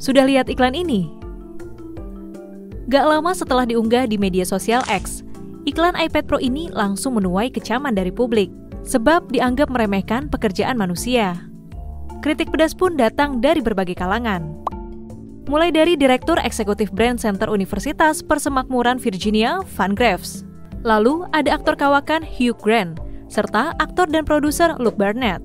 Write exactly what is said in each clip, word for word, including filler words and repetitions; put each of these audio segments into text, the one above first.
Sudah lihat iklan ini? Gak lama setelah diunggah di media sosial X, iklan iPad Pro ini langsung menuai kecaman dari publik, sebab dianggap meremehkan pekerjaan manusia. Kritik pedas pun datang dari berbagai kalangan. Mulai dari Direktur Eksekutif Brand Center Universitas Persemakmuran Virginia, Van Graves. Lalu ada aktor kawakan Hugh Grant, serta aktor dan produser Luke Barnett.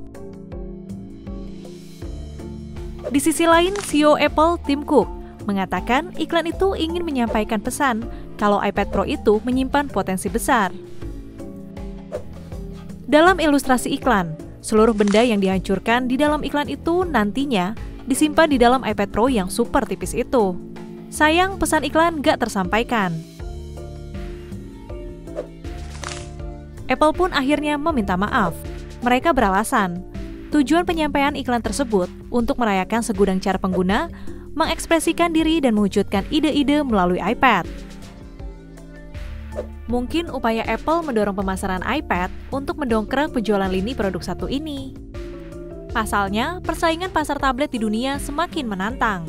Di sisi lain, C E O Apple Tim Cook mengatakan iklan itu ingin menyampaikan pesan kalau iPad Pro itu menyimpan potensi besar. Dalam ilustrasi iklan, seluruh benda yang dihancurkan di dalam iklan itu nantinya disimpan di dalam iPad Pro yang super tipis itu. Sayang, pesan iklan gak tersampaikan. Apple pun akhirnya meminta maaf. Mereka beralasan, tujuan penyampaian iklan tersebut untuk merayakan segudang cara pengguna mengekspresikan diri dan mewujudkan ide-ide melalui iPad. Mungkin upaya Apple mendorong pemasaran iPad untuk mendongkrak penjualan lini produk satu ini. Pasalnya, persaingan pasar tablet di dunia semakin menantang.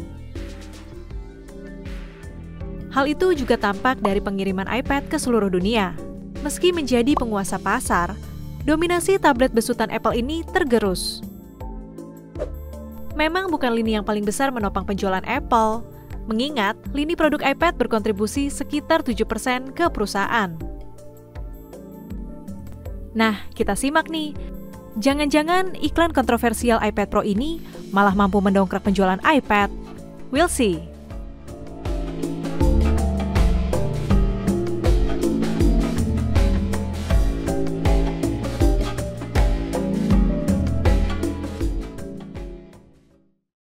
Hal itu juga tampak dari pengiriman iPad ke seluruh dunia. Meski menjadi penguasa pasar, dominasi tablet besutan Apple ini tergerus. Memang bukan lini yang paling besar menopang penjualan Apple, mengingat lini produk iPad berkontribusi sekitar tujuh persen ke perusahaan. Nah, kita simak nih. Jangan-jangan iklan kontroversial iPad Pro ini malah mampu mendongkrak penjualan iPad. We'll see.